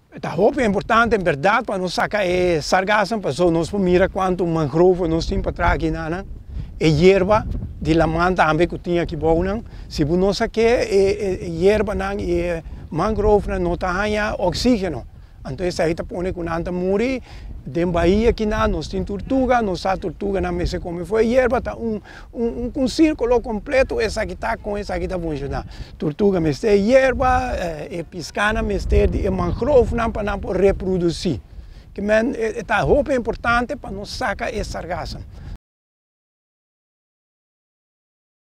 Tá roupa é importante, em verdade, para não sacar sargaço, para só nós mira quanto mangrove nós temos para trás aqui, né? E erva de la manta também que tinha aqui bom, não? Se você não sacar erva não e mangrove não tem oxígeno, então isso aí tá põe com anta muri, de Bahia aqui nós tem tortuga, nossa tortuga não se come foi erva, tá um círculo completo, essa aqui tá com essa aqui tá funcionando. Tortuga me tem erva, e piscana me tem de mangrove não para reproduzir. Que men tá roupa importante para não sacar esse sargaço.